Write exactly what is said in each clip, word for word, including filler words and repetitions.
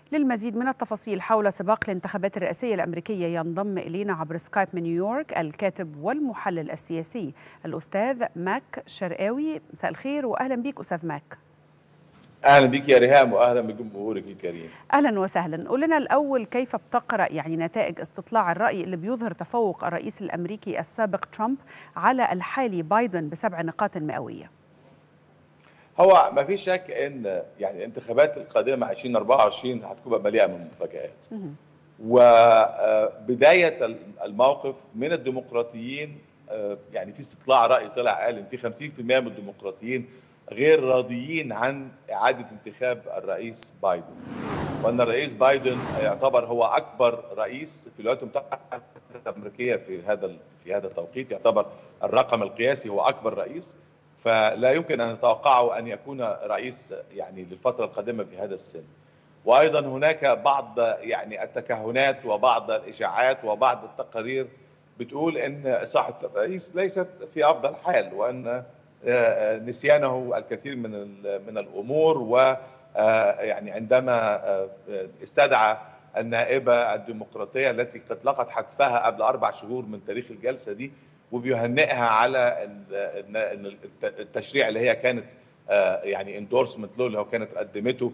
للمزيد من التفاصيل حول سباق الانتخابات الرئاسية الأمريكية ينضم إلينا عبر سكايب من نيويورك الكاتب والمحلل السياسي الأستاذ ماك شرقاوي. مساء الخير وأهلا بك أستاذ ماك. أهلا بك يا ريهام وأهلا بجمهورك الكريم. أهلا وسهلا. قول لنا الأول كيف بتقرأ يعني نتائج استطلاع الرأي اللي بيظهر تفوق الرئيس الأمريكي السابق ترامب على الحالي بايدن بسبع نقاط مئوية؟ هو ما في شك ان يعني الانتخابات القادمه ألفين وأربعة وعشرين هتكون مليئه من المفاجآت. وبدايه الموقف من الديمقراطيين، يعني في استطلاع راي طلع قال ان في خمسين بالمئة من الديمقراطيين غير راضيين عن اعاده انتخاب الرئيس بايدن، وان الرئيس بايدن يعتبر هو اكبر رئيس في الولايات المتحده الامريكيه في هذا في هذا التوقيت، يعتبر الرقم القياسي هو اكبر رئيس، فلا يمكن ان نتوقعه ان يكون رئيس يعني للفتره القادمه في هذا السن. وايضا هناك بعض يعني التكهنات وبعض الاشاعات وبعض التقارير بتقول ان صحه الرئيس ليست في افضل حال، وان نسيانه الكثير من من الامور، و يعني عندما استدعى النائبه الديمقراطيه التي قد لقت حتفها قبل اربع شهور من تاريخ الجلسه دي وبيهنئها على التشريع اللي هي كانت يعني اندورسمنت له اللي هو كانت قدمته،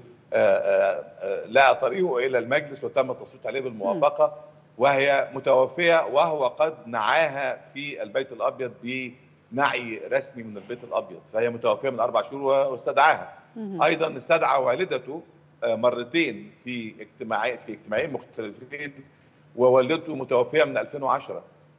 لا طريقه الى المجلس وتم التصويت عليه بالموافقه، وهي متوفيه وهو قد نعاها في البيت الابيض بنعي رسمي من البيت الابيض، فهي متوفيه من اربع شهور واستدعاها. ايضا استدعى والدته مرتين في اجتماعين في اجتماعين مختلفين، ووالدته متوفيه من ألفين وعشرة.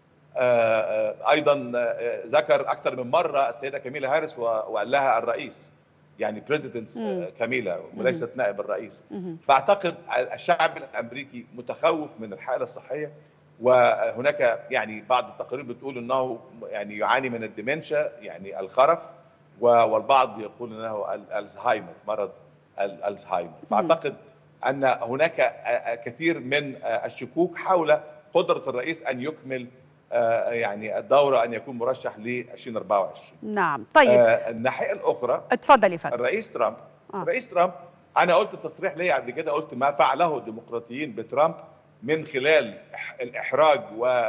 ايضا ذكر اكثر من مره السيده كاميلا هاريس وقال لها الرئيس، يعني بريزيدنت كاميلا وليست نائب الرئيس. فاعتقد الشعب الامريكي متخوف من الحاله الصحيه، وهناك يعني بعض التقارير بتقول انه يعني يعاني من الديمنشا يعني الخرف، والبعض يقول انه الزهايمر، مرض الزهايمر. فاعتقد ان هناك كثير من الشكوك حول قدره الرئيس ان يكمل يعني الدورة، أن يكون مرشح ل ألفين وأربعة وعشرين. نعم. طيب آه الناحية الأخرى، اتفضل يا فندم. الرئيس ترامب آه. الرئيس ترامب أنا قلت تصريح لي قبل كده، قلت ما فعله الديمقراطيين بترامب من خلال الإحراج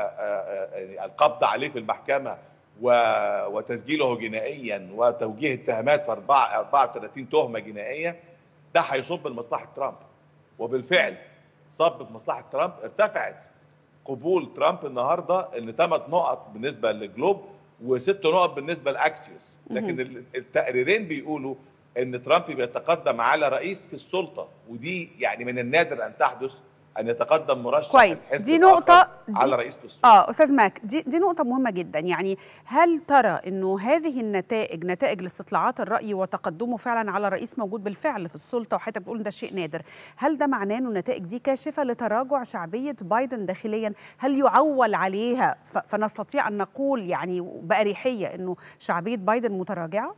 والقبض عليه في المحكمة وتسجيله جنائيا وتوجيه اتهامات في أربعة وثلاثين تهمة جنائية، ده هيصب لمصلحة ترامب، وبالفعل صب في مصلحة ترامب. ارتفعت قبول ترامب النهارده ان ثمان نقط بالنسبه للجلوب وست نقط بالنسبه لاكسيوس، لكن التقريرين بيقولوا ان ترامب بيتقدم على رئيس في السلطه، ودي يعني من النادر ان تحدث ان يتقدم مرشح كويس. دي نقطة على دي رئيس في السلطه. اه استاذ ماك، دي دي نقطة مهمة جدا. يعني هل ترى انه هذه النتائج نتائج لاستطلاعات الرأي وتقدمه فعلا على رئيس موجود بالفعل في السلطة، وحضرتك بتقول ده شيء نادر، هل ده معناه انه النتائج دي كاشفة لتراجع شعبية بايدن داخليا؟ هل يعول عليها فنستطيع ان نقول يعني بأريحية انه شعبية بايدن متراجعة؟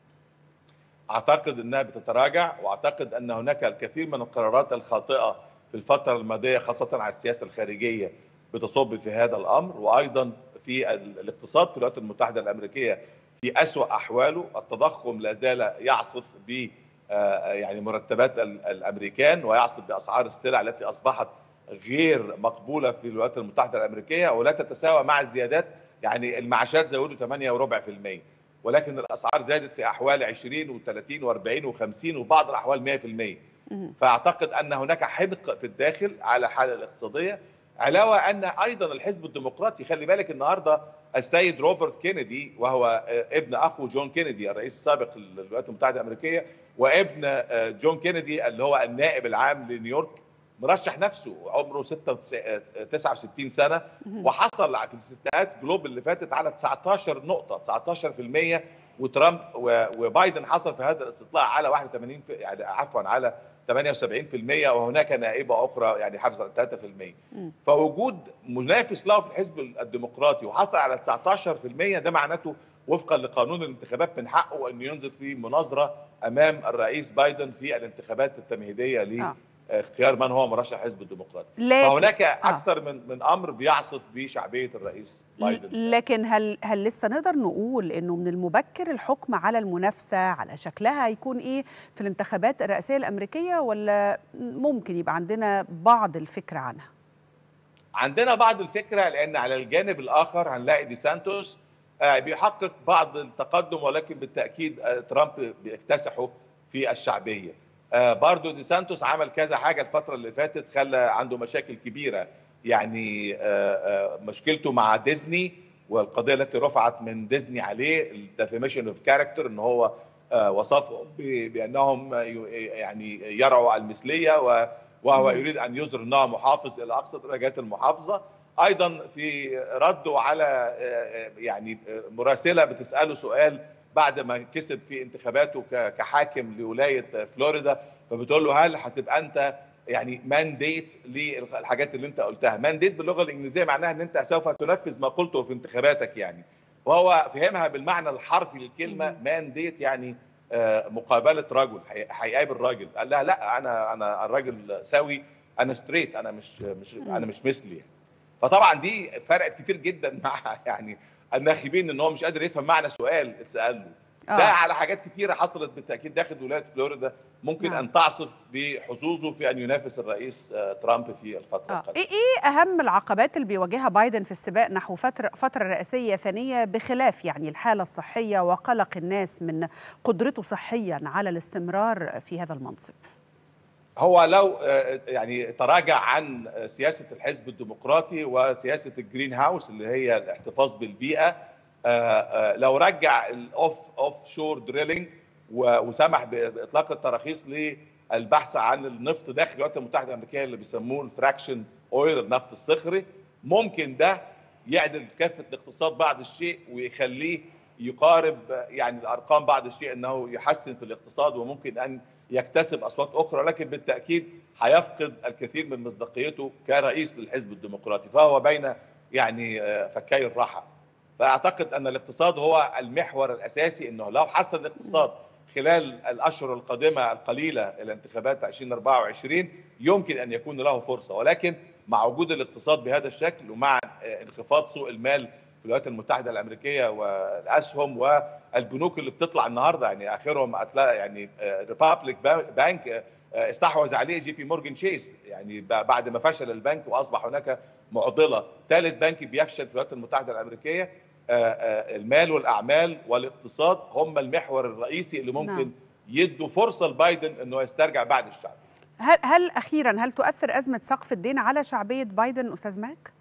اعتقد انها بتتراجع، واعتقد ان هناك الكثير من القرارات الخاطئة في الفترة الماضية خاصة على السياسة الخارجية بتصب في هذا الأمر، وأيضا في الاقتصاد في الولايات المتحدة الأمريكية في أسوأ أحواله. التضخم لا زال يعصف ب يعني مرتبات الأمريكان ويعصف بأسعار السلع التي أصبحت غير مقبولة في الولايات المتحدة الأمريكية ولا تتساوى مع الزيادات. يعني المعاشات زودوا ثمانية وربع في المية، ولكن الأسعار زادت في أحوال عشرين وثلاثين وأربعين وخمسين وبعض الأحوال مئة في المئة. فاعتقد ان هناك حدق في الداخل على الحاله الاقتصاديه، علاوه ان ايضا الحزب الديمقراطي، خلي بالك النهارده السيد روبرت كينيدي وهو ابن اخو جون كينيدي الرئيس السابق للولايات المتحده الامريكيه، وابن جون كينيدي اللي هو النائب العام لنيويورك، مرشح نفسه عمره تسعة وستين سنه، وحصل في الاستفتاءات جلوب اللي فاتت على تسعة عشر نقطه تسعة عشر بالمئة، وترامب وبايدن حصل في هذا الاستطلاع على واحد وثمانين يعني عفوا على ثمانية وسبعين بالمئة، وهناك نائبه اخرى يعني حافظ على ثلاثة بالمئة. فوجود منافس له في الحزب الديمقراطي وحصل على تسعة عشر بالمئة، ده معناته وفقا لقانون الانتخابات من حقه انه ينزل في مناظره امام الرئيس بايدن في الانتخابات التمهيديه اختيار من هو مرشح الحزب الديمقراطي. لكن فهناك آه. اكثر من من امر بيعصف بشعبيه الرئيس بايدن. لكن هل هل لسه نقدر نقول انه من المبكر الحكم على المنافسه على شكلها هيكون ايه في الانتخابات الرئاسيه الامريكيه، ولا ممكن يبقى عندنا بعض الفكره عنها؟ عندنا بعض الفكره، لان على الجانب الاخر هنلاقي دي سانتوس بيحقق بعض التقدم، ولكن بالتاكيد ترامب بيكتسحه في الشعبيه. برضو دي سانتوس عمل كذا حاجه الفتره اللي فاتت خلى عنده مشاكل كبيره، يعني مشكلته مع ديزني والقضيه التي رفعت من ديزني عليه الديفيميشن اوف كاركتر، ان هو وصفهم بانهم يعني يرعوا المثليه وهو يريد ان يظهر انه محافظ الى اقصى درجات المحافظه. ايضا في رده على يعني مراسله بتساله سؤال بعد ما كسب في انتخاباته كحاكم لولايه فلوريدا، فبتقول له هل هتبقى انت يعني مانديت للحاجات اللي انت قلتها؟ مانديت باللغه الانجليزيه معناها ان انت سوف تنفذ ما قلته في انتخاباتك يعني، وهو فهمها بالمعنى الحرفي للكلمه مانديت يعني مقابله رجل، هيقابل راجل. قال لها لا، انا انا الراجل سوي، انا ستريت، انا مش مش انا مش مثلي يعني. فطبعا دي فرقت كتير جدا مع يعني الناخبين، ان هو مش قادر يفهم معنى سؤال اتسال له. آه. ده على حاجات كتيره حصلت بالتاكيد داخل ولايه فلوريدا ممكن آه. ان تعصف بحظوظه في ان ينافس الرئيس ترامب في الفتره آه. القادمه. ايه اهم العقبات اللي بيواجهها بايدن في السباق نحو فتره فتره رئاسيه ثانيه، بخلاف يعني الحاله الصحيه وقلق الناس من قدرته صحيا على الاستمرار في هذا المنصب؟ هو لو يعني تراجع عن سياسه الحزب الديمقراطي وسياسه الجرين هاوس اللي هي الاحتفاظ بالبيئه، لو رجع الاوف اوف شور دريلينج وسمح باطلاق التراخيص للبحث عن النفط داخل الولايات المتحده الامريكيه اللي بيسموه الفراكشن اويل، النفط الصخري، ممكن ده يعدل كافه الاقتصاد بعض الشيء ويخليه يقارب يعني الارقام بعض الشيء، انه يحسن في الاقتصاد وممكن ان يكتسب اصوات اخرى، لكن بالتاكيد هيفقد الكثير من مصداقيته كرئيس للحزب الديمقراطي، فهو بين يعني فكي الراحه. فاعتقد ان الاقتصاد هو المحور الاساسي، انه لو حسن الاقتصاد خلال الاشهر القادمه القليله الى انتخابات ألفين وأربعة وعشرين يمكن ان يكون له فرصه، ولكن مع وجود الاقتصاد بهذا الشكل ومع انخفاض سوق المال في الولايات المتحده الامريكيه والاسهم والبنوك اللي بتطلع النهارده، يعني اخرهم يعني ريبابليك بانك استحوذ عليه جي بي مورجان تشيس، يعني بعد ما فشل البنك واصبح هناك معضله، ثالث بنك بيفشل في الولايات المتحده الامريكيه. المال والاعمال والاقتصاد هم المحور الرئيسي اللي ممكن نعم. يدوا فرصه لبايدن انه يسترجع بعد الشعب. هل هل اخيرا هل تؤثر ازمه سقف الدين على شعبيه بايدن استاذ ماك؟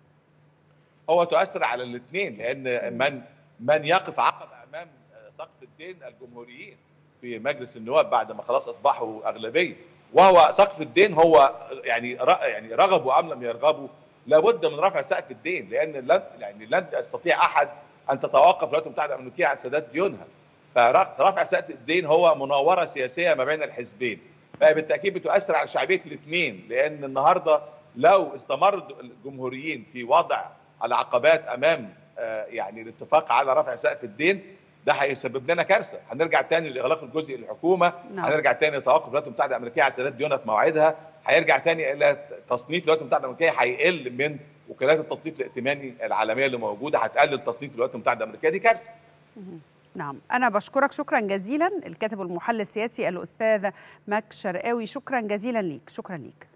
هو تؤثر على الاثنين، لان من من يقف عقب امام سقف الدين الجمهوريين في مجلس النواب بعد ما خلاص اصبحوا اغلبيه، وهو سقف الدين هو يعني يعني رغبوا ام لم يرغبوا لابد من رفع سقف الدين، لان لن يعني لن يستطيع احد ان تتوقف الولايات المتحده الامريكيه عن سداد ديونها. فرفع سقف الدين هو مناوره سياسيه ما بين الحزبين، فبالتاكيد بتؤثر على شعبيه الاثنين، لان النهارده لو استمر الجمهوريين في وضع العقبات امام يعني الاتفاق على رفع سقف الدين، ده هيسبب لنا كارثه، هنرجع تاني لاغلاق الجزء للحكومه، نعم. هنرجع تاني لتوقف الولايات المتحده الامريكيه عن سداد ديونها في موعدها، هيرجع تاني الى تصنيف الولايات المتحده الامريكيه هيقل من وكالات التصنيف الائتماني العالميه اللي موجوده، هتقلل تصنيف الولايات المتحده الامريكيه، دي كارثه. نعم، أنا بشكرك شكرا جزيلا الكاتب والمحلل السياسي الأستاذ ماك شرقاوي، شكرا جزيلا ليك، شكرا ليك.